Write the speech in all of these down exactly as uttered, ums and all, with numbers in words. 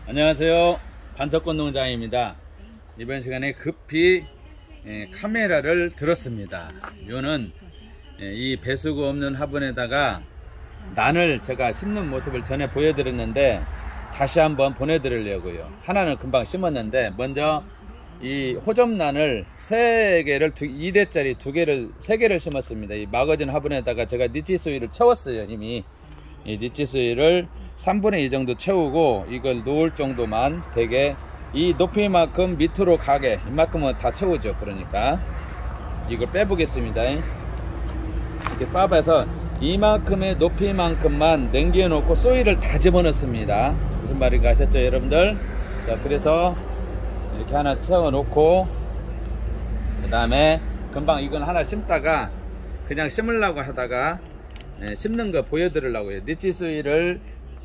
안녕하세요. 반석권 농장입니다. 이번 시간에 급히 예, 카메라를 들었습니다. 이거는 예, 이 배수구 없는 화분에다가 난을 제가 심는 모습을 전에 보여드렸는데 다시 한번 보내드리려고요. 하나는 금방 심었는데 먼저 이 호접난을 세 개를 이 대짜리 두 개를 세 개를 심었습니다. 이 마거진 화분에다가 제가 니치소일을 채웠어요. 이미 이 니치소일을 삼분의 일 정도 채우고 이걸 놓을 정도만 되게 이 높이만큼 밑으로 가게 이만큼은 다 채우죠. 그러니까 이걸 빼보겠습니다. 이렇게 빠봐서 이만큼의 높이만큼만 남겨놓고 소일을 다 집어넣습니다. 무슨 말인가 아셨죠 여러분들? 자, 그래서 이렇게 하나 채워놓고 그 다음에 금방 이건 하나 심다가 그냥 심으려고 하다가 예, 심는 거 보여드리려고요. 니치소일을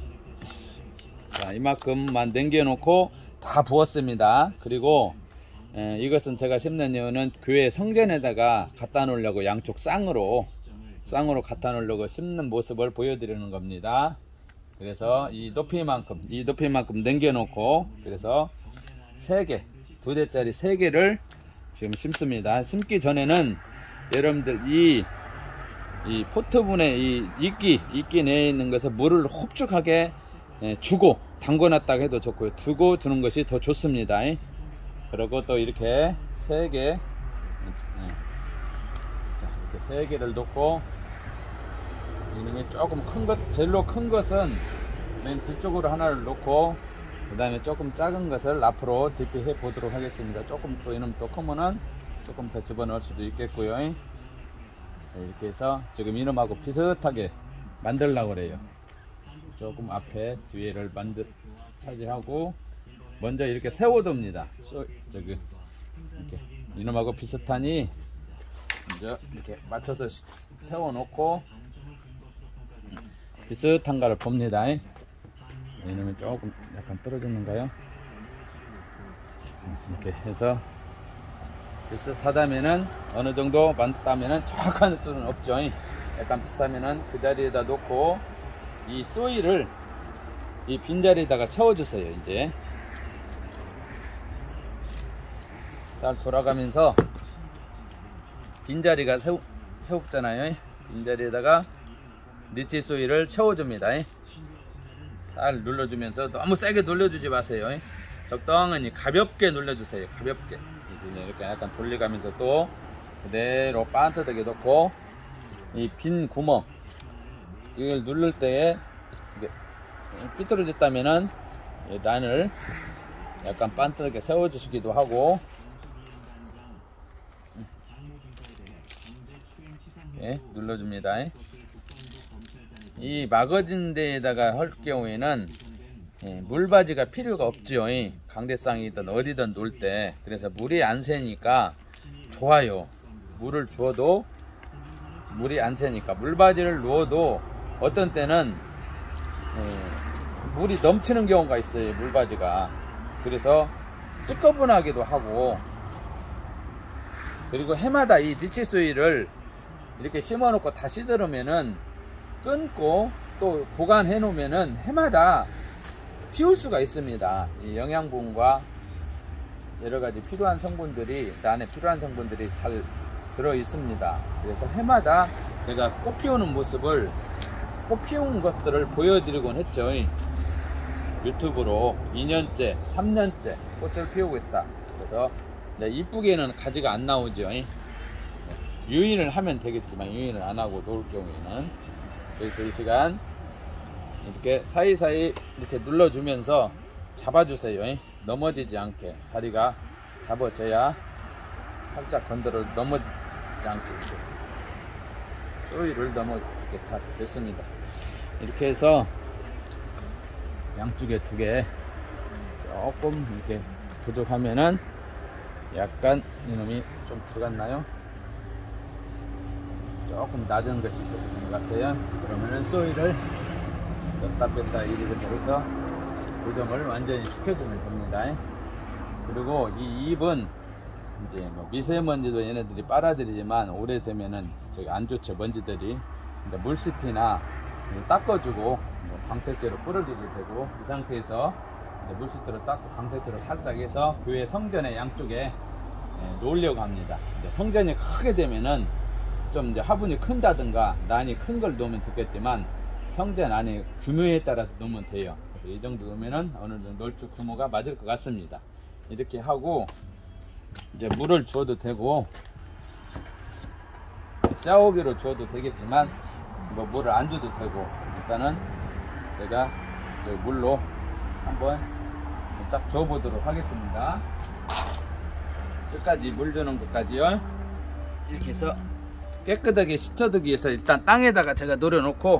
자, 이만큼만 남겨놓고 다 부었습니다. 그리고 에, 이것은 제가 심는 이유는 교회 성전에다가 갖다 놓으려고 양쪽 쌍으로 쌍으로 갖다 놓으려고 심는 모습을 보여드리는 겁니다. 그래서 이 높이만큼 이 높이만큼 남겨놓고 그래서 세 개 두 대짜리 세 개를 지금 심습니다. 심기 전에는 여러분들 이 이 포트분에 이 이끼 이끼 내에 있는 것을 물을 흡족하게 예, 주고 담궈놨다가 해도 좋고요. 두고 두는 것이 더 좋습니다. 그리고 또 이렇게 세 개, 예. 자, 이렇게 세 개를 놓고 이놈이 조금 큰 것, 제일로 큰 것은 맨 뒤쪽으로 하나를 놓고 그 다음에 조금 작은 것을 앞으로 대피해 보도록 하겠습니다. 조금 또 이놈 또 크면은 조금 더 집어넣을 수도 있겠고요. 자, 이렇게 해서 지금 이놈하고 비슷하게 만들려고 그래요. 조금 앞에 뒤에를 만들 차지하고 먼저 이렇게 세워둡니다. 저기 이렇게 이놈하고 비슷하니 먼저 이렇게 맞춰서 세워놓고 비슷한가를 봅니다. 이놈이 조금 약간 떨어졌는가요? 이렇게 해서 비슷하다면은 어느 정도 맞다면은 정확한 수는 없죠. 약간 비슷하면은 그 자리에다 놓고 이 소일을 이 빈자리에다가 채워주세요. 이제 싹 돌아가면서 빈자리가 세우, 세웠잖아요. 빈자리에다가 니치 소일을 채워줍니다. 살 눌러주면서 너무 세게 눌러주지 마세요. 적당히 가볍게 눌러주세요. 가볍게 이렇게 약간 돌려가면서 또 그대로 반듯하게 놓고 이 빈 구멍 이걸 누를 때에 이게 삐뚤어졌다면은 이 란을 약간 반듯하게 세워주시기도 하고 예, 눌러줍니다. 이 막아진 데에다가 할 경우에는 예, 물바지가 필요가 없죠. 강대상이든 어디든 놓을 때. 그래서 물이 안 새니까 좋아요. 물을 주어도 물이 안 새니까 물바지를 놓아도 어떤 때는 예, 물이 넘치는 경우가 있어요. 물바지가. 그래서 찌꺼분하기도 하고 그리고 해마다 이 니치소일을 이렇게 심어 놓고 다시 들으면은 끊고 또 보관해 놓으면은 해마다 피울 수가 있습니다. 이 영양분과 여러가지 필요한 성분들이 안에 필요한 성분들이 잘 들어 있습니다. 그래서 해마다 제가 꽃 피우는 모습을 꽃 피운 것들을 보여드리곤 했죠. 유튜브로 이 년째 삼 년째 꽃을 피우고 있다. 그래서 이쁘게는 가지가 안 나오죠. 유인을 하면 되겠지만 유인을 안 하고 놓을 경우에는 그래서 이 시간 이렇게 사이사이 이렇게 눌러주면서 잡아주세요. 넘어지지 않게 다리가 잡아져야 살짝 건드려 넘어지지 않게 소일을 넘어 이렇게 잘 됐습니다. 이렇게 해서 양쪽에 두 개 조금 이렇게 부족하면은 약간 이놈이 좀 들어갔나요? 조금 낮은 것이 있어서 그런 것 같아요. 그러면은 소일을 넣다 뺐다 이리저리 해서 고정을 완전히 시켜주면 됩니다. 그리고 이 잎은 이제 뭐 미세먼지도 얘네들이 빨아들이지만 오래되면은 저기 안 좋죠. 먼지들이. 그러니까 물시티나 닦아주고 뭐 광택제로 뿌려주도 되고 이 상태에서 물시트로 닦고 강택트로 살짝 해서 교회 성전의 양쪽에 놓으려고 합니다. 이제 성전이 크게 되면은 좀 이제 화분이 큰다든가 난이 큰 걸 놓으면 좋겠지만 성전 안에 규모에 따라서 놓으면 돼요. 그래서 이 정도 놓으면은 어느 정도 놀주 규모가 맞을 것 같습니다. 이렇게 하고 이제 물을 주어도 되고 샤워기로 주어도 되겠지만 뭐 물을 안 줘도 되고 일단은 제가 저 물로 한번 쫙 줘 보도록 하겠습니다. 끝까지 물 주는 것까지요. 이렇게 해서 깨끗하게 씻어두기 위해서 일단 땅에다가 제가 노려 놓고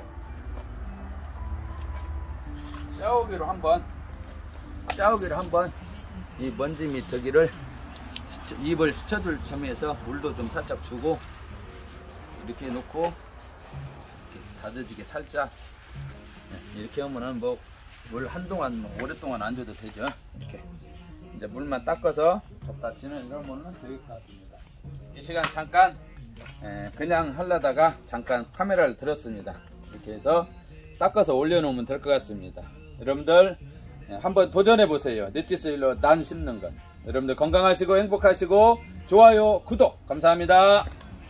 샤워기로 한번 샤워기로 한번 이 먼지 및 저기를 입을 씻어줄 점에서 물도 좀 살짝 주고 이렇게 놓고 이렇게 다져지게 살짝 이렇게 하면은 뭐 물 한동안 뭐 오랫동안 안 줘도 되죠. 이렇게 이제 물만 닦아서 덮다 지내려면은 될 것 같습니다. 이 시간 잠깐 에, 그냥 하려다가 잠깐 카메라를 들었습니다. 이렇게 해서 닦아서 올려놓으면 될 것 같습니다. 여러분들 에, 한번 도전해 보세요. 넷지스일로 난 심는 것. 여러분들 건강하시고 행복하시고 좋아요 구독 감사합니다.